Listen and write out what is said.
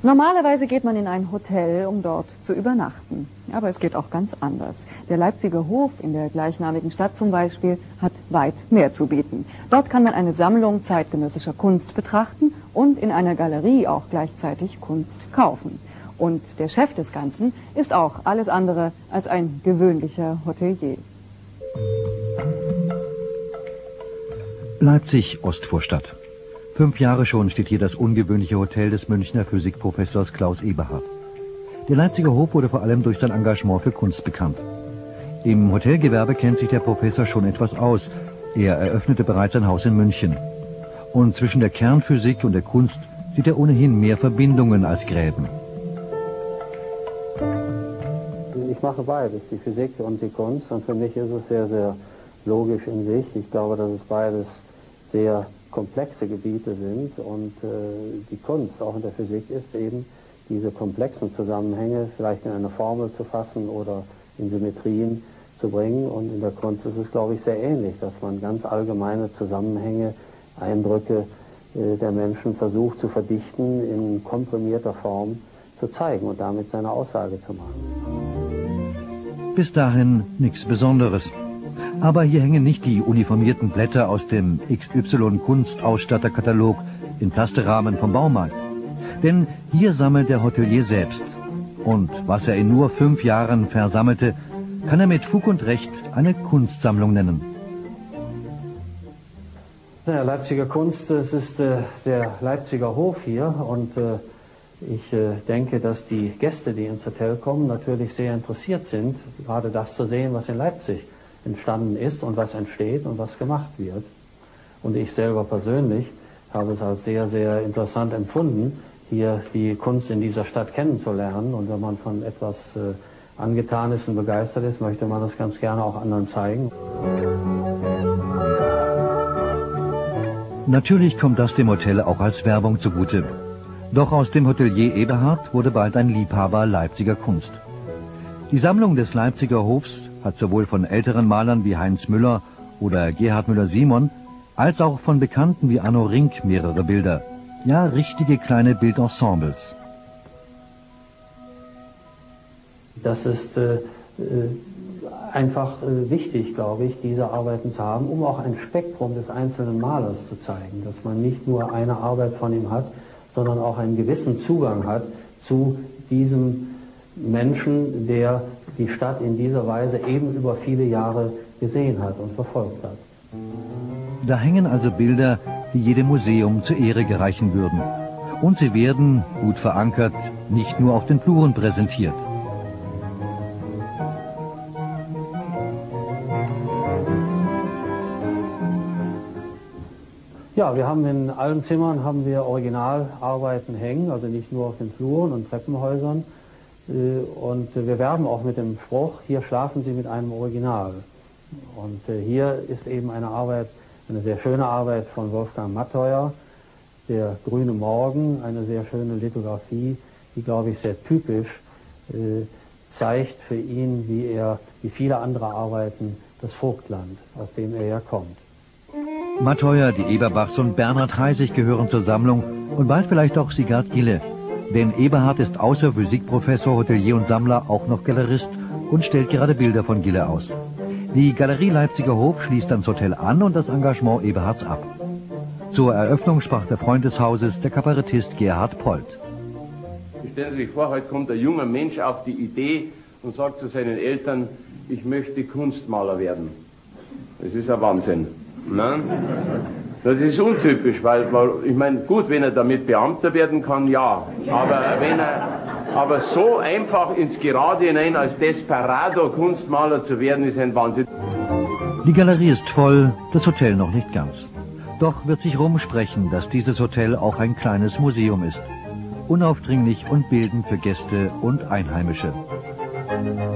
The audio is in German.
Normalerweise geht man in ein Hotel, um dort zu übernachten. Aber es geht auch ganz anders. Der Leipziger Hof in der gleichnamigen Stadt zum Beispiel hat weit mehr zu bieten. Dort kann man eine Sammlung zeitgenössischer Kunst betrachten und in einer Galerie auch gleichzeitig Kunst kaufen. Und der Chef des Ganzen ist auch alles andere als ein gewöhnlicher Hotelier. Leipzig, Ostvorstadt. 5 Jahre schon steht hier das ungewöhnliche Hotel des Münchner Physikprofessors Klaus Eberhardt. Der Leipziger Hof wurde vor allem durch sein Engagement für Kunst bekannt. Im Hotelgewerbe kennt sich der Professor schon etwas aus. Er eröffnete bereits ein Haus in München. Und zwischen der Kernphysik und der Kunst sieht er ohnehin mehr Verbindungen als Gräben. Ich mache beides, die Physik und die Kunst. Und für mich ist es sehr, sehr logisch in sich. Ich glaube, dass es beides sehr komplexe Gebiete sind und die Kunst, auch in der Physik, ist eben diese komplexen Zusammenhänge vielleicht in eine Formel zu fassen oder in Symmetrien zu bringen. Und in der Kunst ist es, glaube ich, sehr ähnlich, dass man ganz allgemeine Zusammenhänge, Eindrücke der Menschen versucht zu verdichten, in komprimierter Form zu zeigen und damit seine Aussage zu machen. Bis dahin nichts Besonderes. Aber hier hängen nicht die uniformierten Blätter aus dem XY-Kunstausstatterkatalog in Plasterahmen vom Baumarkt. Denn hier sammelt der Hotelier selbst. Und was er in nur 5 Jahren versammelte, kann er mit Fug und Recht eine Kunstsammlung nennen. Ja, Leipziger Kunst, das ist der Leipziger Hof hier und ich denke, dass die Gäste, die ins Hotel kommen, natürlich sehr interessiert sind, gerade das zu sehen, was in Leipzig entstanden ist und was entsteht und was gemacht wird. Und ich selber persönlich habe es als sehr, sehr interessant empfunden, hier die Kunst in dieser Stadt kennenzulernen. Und wenn man von etwas angetan ist und begeistert ist, möchte man das ganz gerne auch anderen zeigen. Natürlich kommt das dem Hotel auch als Werbung zugute. Doch aus dem Hotelier Eberhardt wurde bald ein Liebhaber Leipziger Kunst. Die Sammlung des Leipziger Hofs hat sowohl von älteren Malern wie Heinz Müller oder Gerhard Müller-Simon als auch von Bekannten wie Arno Rink mehrere Bilder. Ja, richtige kleine Bildensembles. Das ist einfach wichtig, glaube ich, diese Arbeiten zu haben, um auch ein Spektrum des einzelnen Malers zu zeigen. Dass man nicht nur eine Arbeit von ihm hat, sondern auch einen gewissen Zugang hat zu diesem Menschen, der die Stadt in dieser Weise eben über viele Jahre gesehen hat und verfolgt hat. Da hängen also Bilder, die jedem Museum zur Ehre gereichen würden. Und sie werden, gut verankert, nicht nur auf den Fluren präsentiert. Ja, wir haben in allen Zimmern Originalarbeiten hängen, also nicht nur auf den Fluren und Treppenhäusern. Und wir werben auch mit dem Spruch, hier schlafen Sie mit einem Original. Und hier ist eben eine sehr schöne Arbeit von Wolfgang Matteuer, Der grüne Morgen, eine sehr schöne Lithografie, die, glaube ich, sehr typisch zeigt für ihn, wie viele andere Arbeiten, das Vogtland, aus dem er ja kommt. Matteuer, die Eberbachs und Bernhard Heisig gehören zur Sammlung und bald vielleicht auch Sigard Gille. Denn Eberhardt ist außer Physikprofessor, Hotelier und Sammler auch noch Galerist und stellt gerade Bilder von Gille aus. Die Galerie Leipziger Hof schließt ans Hotel an und das Engagement Eberhardts ab. Zur Eröffnung sprach der Freund des Hauses, der Kabarettist Gerhard Polt. Stellen Sie sich vor, heute kommt ein junger Mensch auf die Idee und sagt zu seinen Eltern, ich möchte Kunstmaler werden. Das ist ein Wahnsinn. Nein? Das ist untypisch, weil ich meine, gut, wenn er damit Beamter werden kann, ja. Aber so einfach ins Gerade hinein als Desperado Kunstmaler zu werden, ist ein Wahnsinn. Die Galerie ist voll, das Hotel noch nicht ganz. Doch wird sich rumsprechen, dass dieses Hotel auch ein kleines Museum ist. Unaufdringlich und bildend für Gäste und Einheimische.